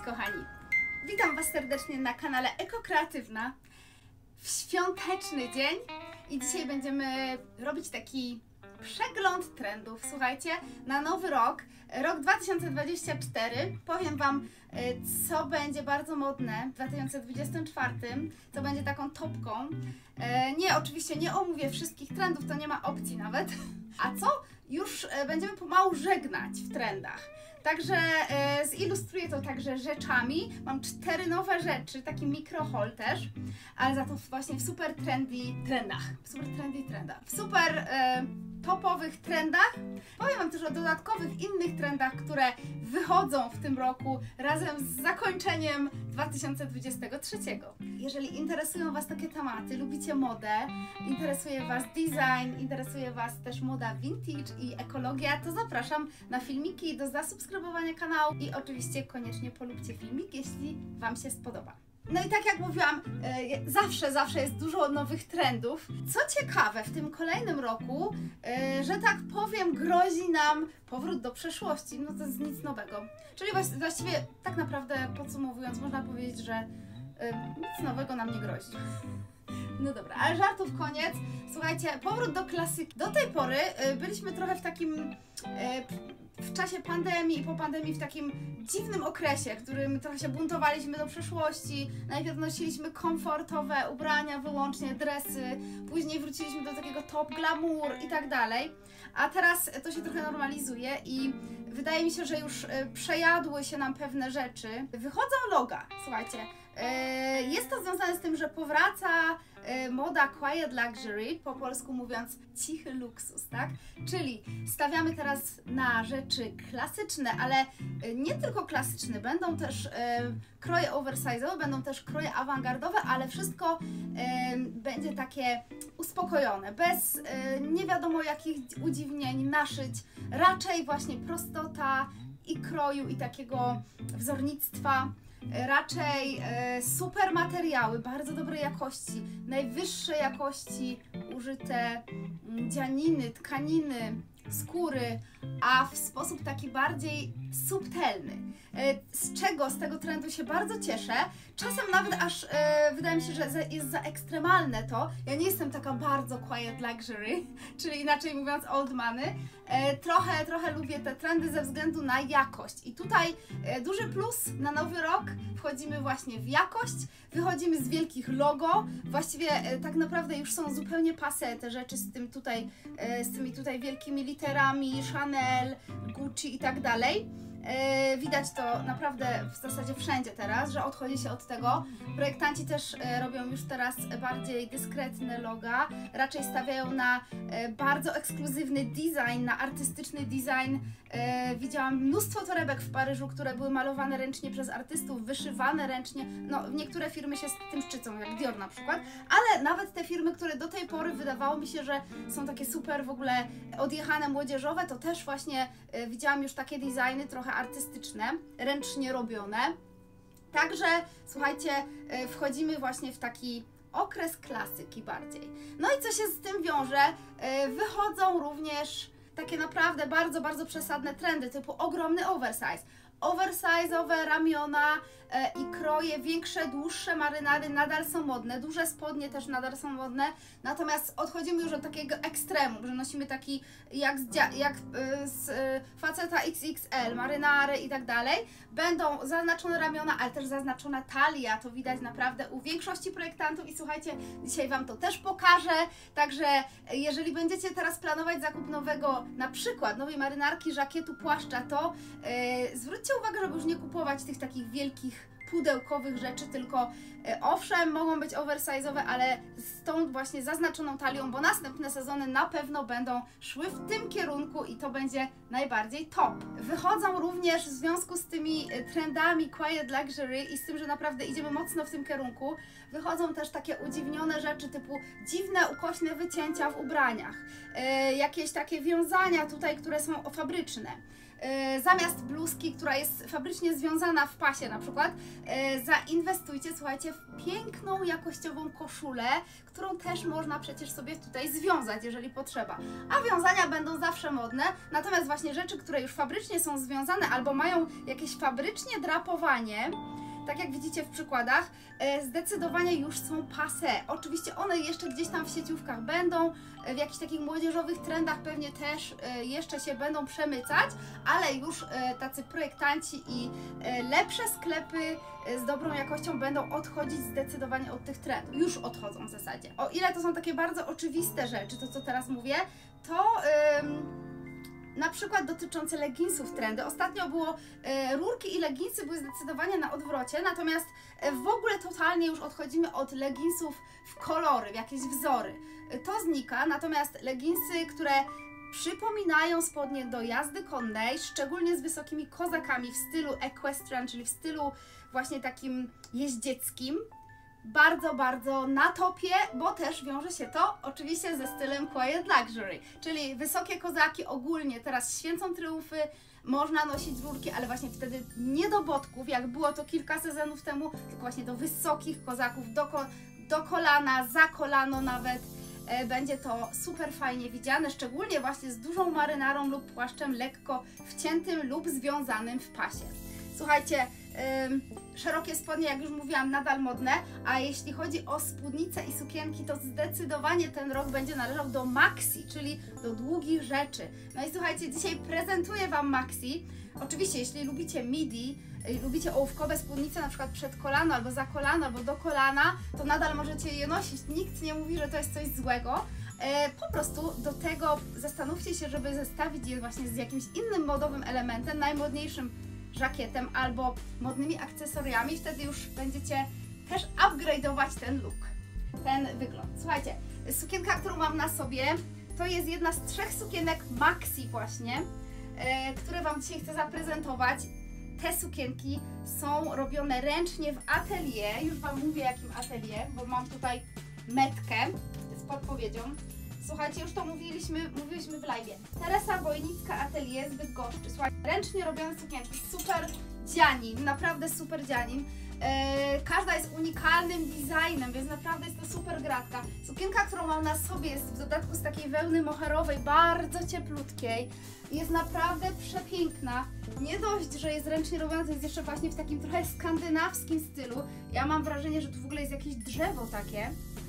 kochani! Witam Was serdecznie na kanale Ekokreatywna w świąteczny dzień i dzisiaj będziemy robić taki przegląd trendów, słuchajcie, na nowy rok, rok 2024. Powiem Wam, co będzie bardzo modne w 2024, co będzie taką topką. Oczywiście nie omówię wszystkich trendów, to nie ma opcji nawet. A co już będziemy pomału żegnać w trendach. Także zilustruję to także rzeczami. Mam 4 nowe rzeczy, taki mikrohaul też, ale za to właśnie w super trendy trendach. W super topowych trendach. Powiem Wam też o dodatkowych innych trendach, które wychodzą w tym roku razem z zakończeniem 2023. Jeżeli interesują Was takie tematy, lubicie modę, interesuje Was design, interesuje Was też moda vintage i ekologia, to zapraszam na filmiki do zasubskrybowania kanału i oczywiście koniecznie polubcie filmik, jeśli Wam się spodoba. No i tak jak mówiłam, zawsze jest dużo nowych trendów. Co ciekawe, w tym kolejnym roku, że tak powiem, grozi nam powrót do przeszłości. No to jest nic nowego. Czyli właściwie tak naprawdę podsumowując, można powiedzieć, że nic nowego nam nie grozi. No dobra, ale żartów koniec. Słuchajcie, powrót do klasyki. Do tej pory byliśmy trochę w takim, w czasie pandemii i po pandemii w takim dziwnym okresie, w którym trochę się buntowaliśmy do przeszłości. Najpierw nosiliśmy komfortowe ubrania, wyłącznie dresy, później wróciliśmy do takiego top glamour i tak dalej. A teraz to się trochę normalizuje i wydaje mi się, że już przejadły się nam pewne rzeczy. Wychodzą loga, słuchajcie. Jest to związane z tym, że powraca moda quiet luxury, po polsku mówiąc cichy luksus, tak? Czyli stawiamy teraz na rzeczy klasyczne, ale nie tylko klasyczne, będą też kroje oversize'owe, będą też kroje awangardowe, ale wszystko będzie takie uspokojone, bez nie wiadomo jakich udziwnień, naszyć, raczej właśnie prostota i kroju i takiego wzornictwa. Raczej super materiały, bardzo dobrej jakości, najwyższej jakości użyte dzianiny, tkaniny, skóry, a w sposób taki bardziej subtelny. Z tego trendu się bardzo cieszę. Czasem nawet aż wydaje mi się, że jest za ekstremalne to. Ja nie jestem taka bardzo quiet luxury, czyli inaczej mówiąc old money. Trochę lubię te trendy ze względu na jakość. I tutaj duży plus na nowy rok. Wchodzimy właśnie w jakość, wychodzimy z wielkich logo. Właściwie tak naprawdę już są zupełnie passé te rzeczy z tymi tutaj wielkimi literami, Chanel, Gucci i tak dalej. Widać to naprawdę w zasadzie wszędzie teraz, że odchodzi się od tego. Projektanci też robią już teraz bardziej dyskretne loga, raczej stawiają na bardzo ekskluzywny design, na artystyczny design. Widziałam mnóstwo torebek w Paryżu, które były malowane ręcznie przez artystów, wyszywane ręcznie. No, niektóre firmy się z tym szczycą, jak Dior na przykład, ale nawet te firmy, które do tej pory wydawało mi się, że są takie super w ogóle odjechane, młodzieżowe, to też właśnie widziałam już takie designy trochę artystyczne, ręcznie robione. Także słuchajcie, wchodzimy właśnie w taki okres klasyki bardziej. No i co się z tym wiąże? Wychodzą również takie naprawdę bardzo przesadne trendy typu ogromny oversize. Oversize'owe ramiona i kroje, większe, dłuższe marynary nadal są modne, duże spodnie też nadal są modne, natomiast odchodzimy już od takiego ekstremum, że nosimy taki jak z faceta XXL, marynary i tak dalej. Będą zaznaczone ramiona, ale też zaznaczona talia, to widać naprawdę u większości projektantów i słuchajcie, dzisiaj Wam to też pokażę, także jeżeli będziecie teraz planować zakup nowego, na przykład nowej marynarki, żakietu, płaszcza, to zwróćcie uwagę, żeby już nie kupować tych takich wielkich pudełkowych rzeczy, tylko owszem, mogą być oversize'owe, ale z tą właśnie zaznaczoną talią, bo następne sezony na pewno będą szły w tym kierunku i to będzie najbardziej top. Wychodzą również w związku z tymi trendami quiet luxury i z tym, że naprawdę idziemy mocno w tym kierunku, wychodzą też takie udziwnione rzeczy typu dziwne, ukośne wycięcia w ubraniach, jakieś takie wiązania tutaj, które są fabryczne. zamiast bluzki, która jest fabrycznie związana w pasie na przykład, zainwestujcie, słuchajcie, w piękną, jakościową koszulę, którą też można przecież sobie tutaj związać, jeżeli potrzeba. A wiązania będą zawsze modne, natomiast właśnie rzeczy, które już fabrycznie są związane albo mają jakieś fabrycznie drapowanie, tak jak widzicie w przykładach, zdecydowanie już są passé. Oczywiście one jeszcze gdzieś tam w sieciówkach będą, w jakichś takich młodzieżowych trendach pewnie też jeszcze się będą przemycać, ale już tacy projektanci i lepsze sklepy z dobrą jakością będą odchodzić zdecydowanie od tych trendów. Już odchodzą w zasadzie. O ile to są takie bardzo oczywiste rzeczy, to co teraz mówię, to na przykład dotyczące leginsów trendy. Ostatnio było, rurki i leginsy były zdecydowanie na odwrocie, natomiast w ogóle totalnie już odchodzimy od leginsów w kolory, w jakieś wzory. To znika, natomiast leginsy, które przypominają spodnie do jazdy konnej, szczególnie z wysokimi kozakami w stylu equestrian, czyli w stylu właśnie takim jeździeckim, bardzo, bardzo na topie, bo też wiąże się to oczywiście ze stylem Quiet Luxury, czyli wysokie kozaki ogólnie teraz święcą triumfy, można nosić rurki, ale właśnie wtedy nie do bodków, jak było to kilka sezonów temu, tylko właśnie do wysokich kozaków, do kolana, za kolano nawet. Będzie to super fajnie widziane, szczególnie właśnie z dużą marynarą lub płaszczem lekko wciętym lub związanym w pasie. Słuchajcie, szerokie spodnie, jak już mówiłam, nadal modne, a jeśli chodzi o spódnice i sukienki, to zdecydowanie ten rok będzie należał do maxi, czyli do długich rzeczy. No i słuchajcie, dzisiaj prezentuję Wam maxi. Oczywiście, jeśli lubicie midi, lubicie ołówkowe spódnice, na przykład przed kolano, albo za kolano, albo do kolana, to nadal możecie je nosić. Nikt nie mówi, że to jest coś złego. Po prostu do tego zastanówcie się, żeby zestawić je właśnie z jakimś innym modowym elementem, najmodniejszym żakietem albo modnymi akcesoriami, wtedy już będziecie też upgrade'ować ten look, ten wygląd. Słuchajcie, sukienka, którą mam na sobie, to jest jedna z 3 sukienek maxi właśnie, które Wam dzisiaj chcę zaprezentować. Te sukienki są robione ręcznie w atelier, już Wam mówię jakim atelier, bo mam tutaj metkę z podpowiedzią. Słuchajcie, już to mówiliśmy w live. Teresa Wojnicka Atelier z Bydgoszczy. Słuchajcie, ręcznie robione sukienki, super dzianin, naprawdę super dzianin. Każda jest unikalnym designem, więc naprawdę jest to super gratka. Sukienka, którą mam na sobie, jest w dodatku z takiej wełny moherowej, bardzo cieplutkiej. Jest naprawdę przepiękna. Nie dość, że jest ręcznie robiona, to jest jeszcze właśnie w takim trochę skandynawskim stylu. Ja mam wrażenie, że tu w ogóle jest jakieś drzewo takie,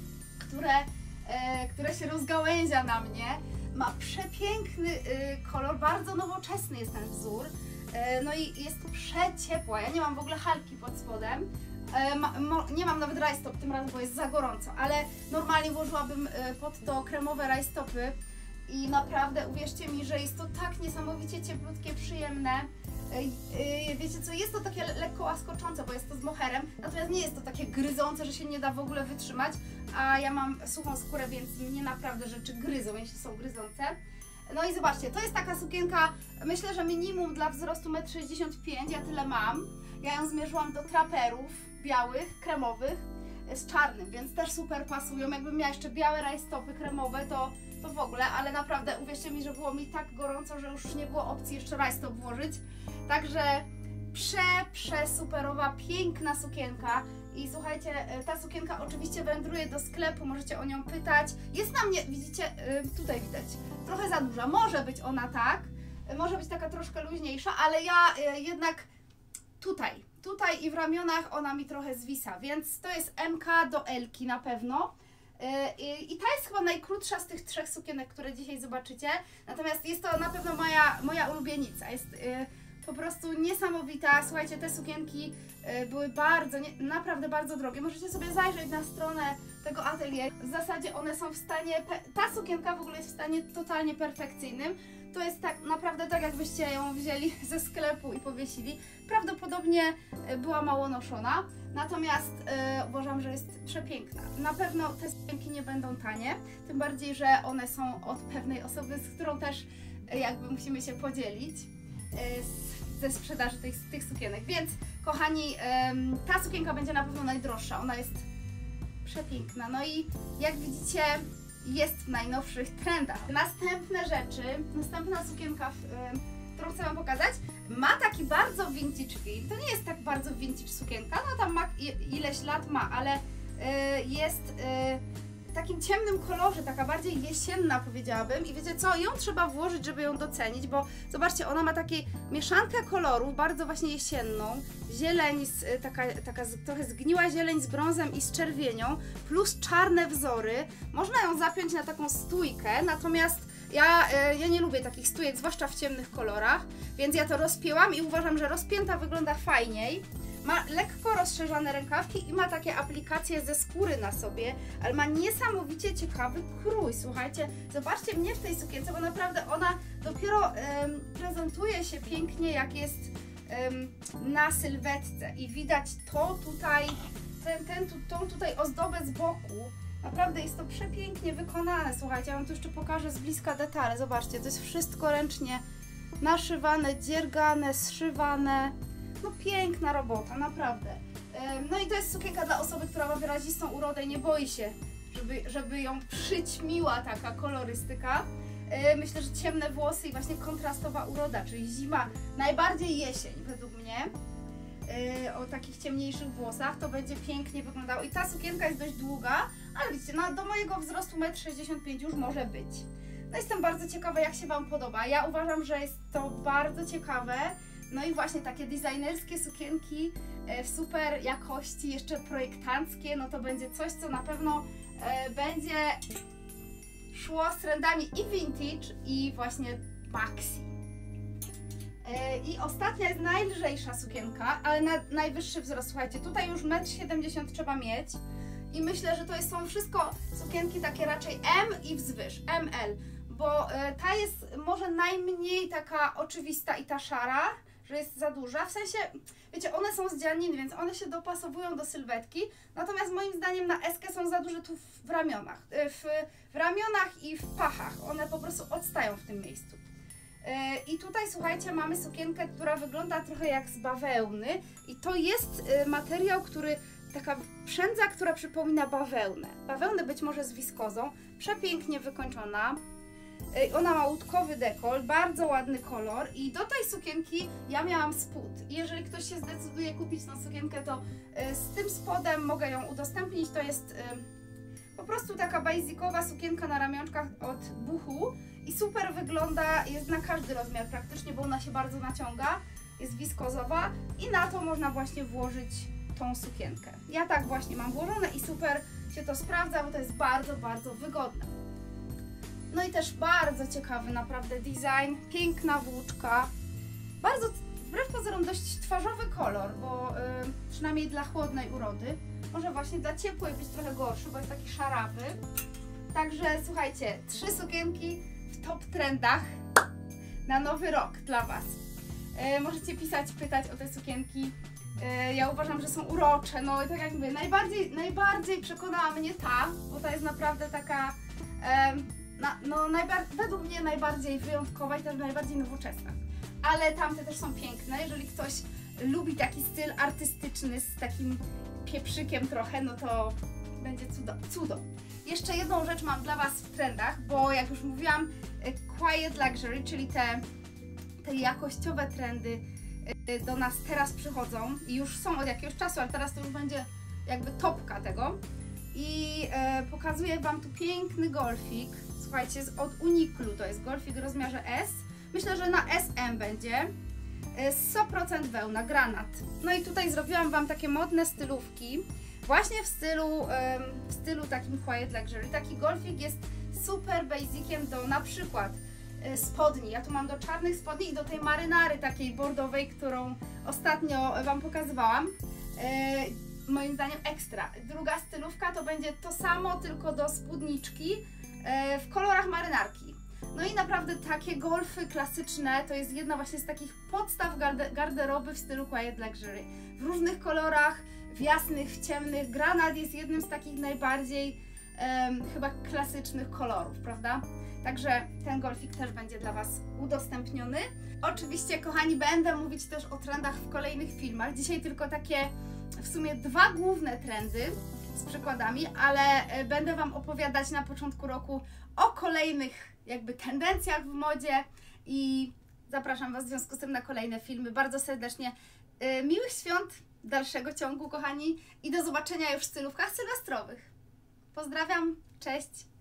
które się rozgałęzia na mnie. Ma przepiękny kolor, bardzo nowoczesny jest ten wzór. No i jest przeciepła. Ja nie mam w ogóle halki pod spodem. Nie mam nawet rajstop tym razem, bo jest za gorąco, ale normalnie włożyłabym pod to kremowe rajstopy i naprawdę uwierzcie mi, że jest to tak niesamowicie cieplutkie, przyjemne. Wiecie co, jest to takie lekko łaskoczące, bo jest to z moherem, natomiast nie jest to takie gryzące, że się nie da w ogóle wytrzymać, a ja mam suchą skórę, więc mnie naprawdę rzeczy gryzą, jeśli są gryzące. No i zobaczcie, to jest taka sukienka, myślę, że minimum dla wzrostu 1,65 m, ja tyle mam. Ja ją zmierzyłam do traperów białych, kremowych, z czarnym, więc też super pasują. Jakbym miała jeszcze białe rajstopy kremowe, to w ogóle, ale naprawdę uwierzcie mi, że było mi tak gorąco, że już nie było opcji jeszcze rajstop włożyć. Także superowa, piękna sukienka. I słuchajcie, ta sukienka oczywiście wędruje do sklepu, możecie o nią pytać. Jest na mnie, widzicie, tutaj widać, trochę za duża. Może być ona tak, może być taka troszkę luźniejsza, ale ja jednak tutaj i w ramionach ona mi trochę zwisa, więc to jest MK do L-ki na pewno. I ta jest chyba najkrótsza z tych 3 sukienek, które dzisiaj zobaczycie. Natomiast jest to na pewno moja ulubienica. Jest po prostu niesamowita. Słuchajcie, te sukienki były naprawdę bardzo drogie. Możecie sobie zajrzeć na stronę tego atelier. W zasadzie one są w stanie, ta sukienka w ogóle jest w stanie totalnie perfekcyjnym. To jest tak naprawdę tak, jakbyście ją wzięli ze sklepu i powiesili. Prawdopodobnie była mało noszona, natomiast uważam, że jest przepiękna. Na pewno te sukienki nie będą tanie, tym bardziej, że one są od pewnej osoby, z którą też jakby musimy się podzielić ze sprzedaży tych sukienek. Więc kochani, ta sukienka będzie na pewno najdroższa, ona jest przepiękna. No i jak widzicie, jest w najnowszych trendach. Następne rzeczy, następna sukienka, którą chcę wam pokazać, ma taki bardzo vintage feel. To nie jest tak bardzo vintage sukienka, no tam ma ileś lat ma, ale jest w takim ciemnym kolorze, taka bardziej jesienna powiedziałabym. I wiecie co, ją trzeba włożyć, żeby ją docenić, bo zobaczcie, ona ma takie mieszankę kolorów, bardzo właśnie jesienną, zieleń, taka trochę zgniła zieleń z brązem i z czerwienią, plus czarne wzory. Można ją zapiąć na taką stójkę, natomiast ja nie lubię takich stójek, zwłaszcza w ciemnych kolorach, więc ja to rozpięłam i uważam, że rozpięta wygląda fajniej. Ma lekko rozszerzone rękawki i ma takie aplikacje ze skóry na sobie, ale ma niesamowicie ciekawy krój. Słuchajcie, zobaczcie mnie w tej sukience, bo naprawdę ona dopiero prezentuje się pięknie, jak jest na sylwetce i widać to tutaj, tą tutaj ozdobę z boku. Naprawdę jest to przepięknie wykonane. Słuchajcie, ja wam tu jeszcze pokażę z bliska detale. Zobaczcie, to jest wszystko ręcznie naszywane, dziergane, zszywane. No piękna robota, naprawdę. No i to jest sukienka dla osoby, która ma wyrazistą urodę i nie boi się, żeby ją przyćmiła taka kolorystyka. Myślę, że ciemne włosy i właśnie kontrastowa uroda, czyli zima, najbardziej jesień według mnie. O takich ciemniejszych włosach to będzie pięknie wyglądało. I ta sukienka jest dość długa, ale widzicie, no, do mojego wzrostu 1,65 m już może być. No jestem bardzo ciekawa, jak się wam podoba. Ja uważam, że jest to bardzo ciekawe. No i właśnie takie designerskie sukienki w super jakości, jeszcze projektanckie, no to będzie coś, co na pewno będzie szło z trendami i vintage, i właśnie maxi. I ostatnia jest najlżejsza sukienka, ale na najwyższy wzrost. Słuchajcie, tutaj już 1,70 m trzeba mieć i myślę, że to są wszystko sukienki takie raczej M i wzwyż, ML, bo ta jest może najmniej taka oczywista i ta szara, że jest za duża, w sensie, wiecie, one są z dzianiny, więc one się dopasowują do sylwetki, natomiast moim zdaniem na eskę są za duże tu w ramionach, w ramionach i w pachach, one po prostu odstają w tym miejscu. I tutaj, słuchajcie, mamy sukienkę, która wygląda trochę jak z bawełny i to jest materiał, taka przędza, która przypomina bawełnę. Bawełnę być może z wiskozą, przepięknie wykończona. Ona ma łódkowy dekolt, bardzo ładny kolor i do tej sukienki ja miałam spód. I jeżeli ktoś się zdecyduje kupić tą sukienkę, to z tym spodem mogę ją udostępnić. To jest po prostu taka basicowa sukienka na ramionczkach od Buchu i super wygląda, jest na każdy rozmiar praktycznie, bo ona się bardzo naciąga, jest wiskozowa i na to można właśnie włożyć tą sukienkę. Ja tak właśnie mam włożone i super się to sprawdza, bo to jest bardzo, bardzo wygodne. No i też bardzo ciekawy naprawdę design, piękna włóczka, bardzo wbrew pozorom dość twarzowy kolor, bo przynajmniej dla chłodnej urody, może właśnie dla ciepłej być trochę gorszy, bo jest taki szarawy. Także słuchajcie, 3 sukienki w top trendach na nowy rok dla Was. Możecie pisać, pytać o te sukienki. Ja uważam, że są urocze, no i tak jak mówię, najbardziej przekonała mnie ta, bo ta jest naprawdę taka, według mnie najbardziej wyjątkowa i też najbardziej nowoczesna. Ale tamte też są piękne, jeżeli ktoś lubi taki styl artystyczny z takim pieprzykiem trochę, no to będzie cudo. Jeszcze jedną rzecz mam dla Was w trendach, bo jak już mówiłam, quiet luxury, czyli te jakościowe trendy do nas teraz przychodzą i już są od jakiegoś czasu, ale teraz to już będzie jakby topka tego. I pokazuję Wam tu piękny golfik, słuchajcie, od Uniqlo, to jest golfik w rozmiarze S. Myślę, że na SM będzie. 100% wełna, granat. No i tutaj zrobiłam Wam takie modne stylówki, właśnie w stylu takim quiet luxury. Taki golfik jest super basiciem do na przykład spodni. Ja tu mam do czarnych spodni i do tej marynary takiej bordowej, którą ostatnio Wam pokazywałam. Moim zdaniem ekstra. Druga stylówka to będzie to samo, tylko do spódniczki w kolorach marynarki. No i naprawdę takie golfy klasyczne to jest jedna właśnie z takich podstaw garderoby w stylu quiet luxury. W różnych kolorach, w jasnych, w ciemnych. Granat jest jednym z takich najbardziej chyba klasycznych kolorów, prawda? Także ten golfik też będzie dla Was udostępniony. Oczywiście, kochani, będę mówić też o trendach w kolejnych filmach. Dzisiaj tylko takie w sumie 2 główne trendy z przykładami, ale będę Wam opowiadać na początku roku o kolejnych jakby tendencjach w modzie i zapraszam Was w związku z tym na kolejne filmy. Bardzo serdecznie miłych świąt, dalszego ciągu, kochani, i do zobaczenia już w stylówkach sylwestrowych. Pozdrawiam, cześć!